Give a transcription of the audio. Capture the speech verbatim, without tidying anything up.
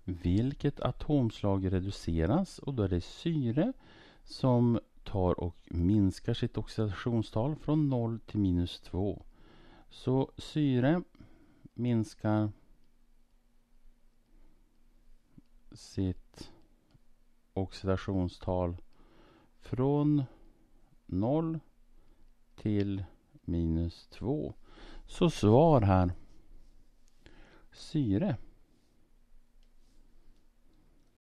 vilket atomslag reduceras, och då är det syre som tar och minskar sitt oxidationstal från noll till minus två. Så syre minskar sitt oxidationstal från noll till minus två. Så svar här. Syre